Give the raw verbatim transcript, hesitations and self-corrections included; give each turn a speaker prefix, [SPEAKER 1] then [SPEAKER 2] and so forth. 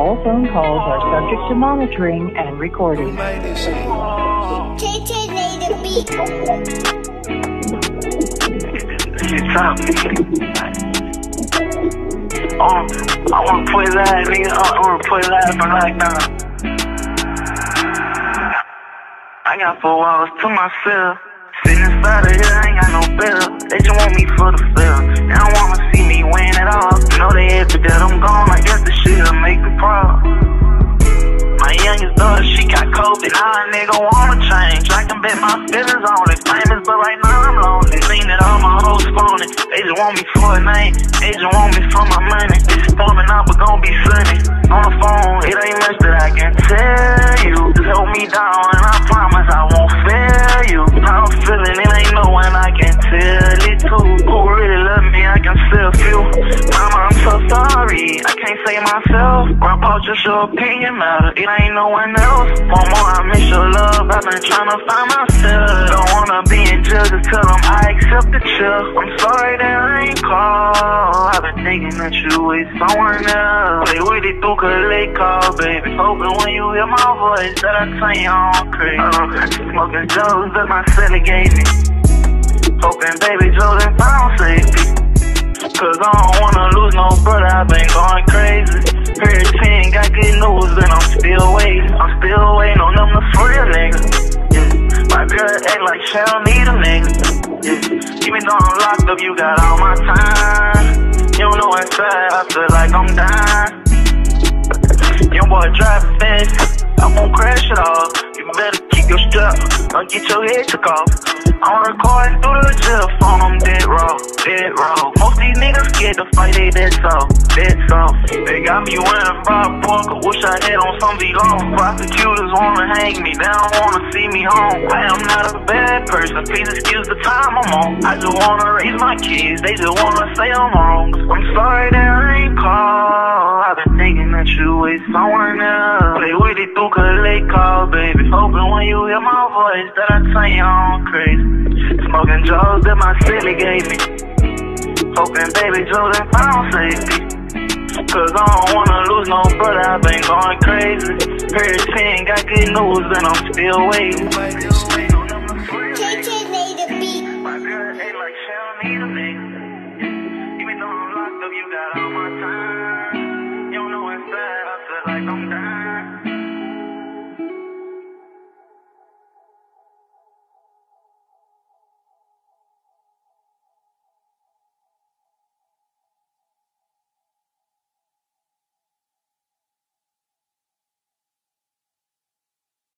[SPEAKER 1] All phone calls are subject to monitoring and recording.
[SPEAKER 2] K K made a beat.
[SPEAKER 3] Shit top. Um, I wanna play live, nigga. I wanna play live for lockdown. I got four walls to myself. Sitting inside of here, I ain't got no bill. They just want me for the fill. They don't wanna see me win at all. You know they happy that I'm gone. I guess the shit'll make me proud. My youngest daughter, she got COVID. Now a nigga wanna change. I can bet my feelings on it. Famous, but right now I'm lonely. Seen that all my hoes phony. They just want me for a name. They just want me for my money. It's storming out, but gon' be sunny. On the phone, it ain't much that I can tell you. Just hold me down, and I promise I won't fail you. How I'm feeling, it ain't no one I can tell it to. Who really love me, I can still feel. Mama, I'm so sorry, I can't say myself. Grandpa, just your opinion matter. It ain't no one else. Mama, I miss your love. I've been trying to find myself. Don't wanna be in jail, just tell them I accept the chill. I'm sorry that I ain't called. I've been thinking that you with someone else. Play with it through cause they call, baby. Hoping when you hear my voice that I turn you on crazy. Uh, smoking Joe's that my celly gave me. Hoping baby Joe done found safety. Cause I don't wanna lose no brother, I've been going crazy. Heard ten, got good news, and I'm still waiting. I'm still waiting on them to real niggas. Yeah. My girl act like she don't need a nigga. Yeah. Even though I'm locked up, you got all my time. You don't know inside, I feel like I'm dying. Young boy driving fast, I won't crash it off. You better keep your strap, don't get your head took off. I'm recording through the jail phone, I'm dead raw, dead raw. Most these niggas scared to fight, they dead soft, dead soft. They got me wearing Bob Parker, wish I had on some V-Long. Prosecutors wanna hang me, they don't wanna see me home. I am not a bad person, please excuse the time I'm on. I just wanna raise my kids, they just wanna say I'm wrong. I'm sorry that I ain't called. I've been thinking that you with someone else. Play with it through cause they call, baby. Hoping when you hear my voice that I turn you on crazy. Smoking Joe's that my city gave me. Hoping baby Joe done found safety. Cause I don't wanna lose no brother, I've been going crazy. Heard ten, got good news, and I'm still waiting.
[SPEAKER 2] K K made a beat.
[SPEAKER 3] My girl ain't like she don't need a nigga. Even though I'm locked up, you got all my time.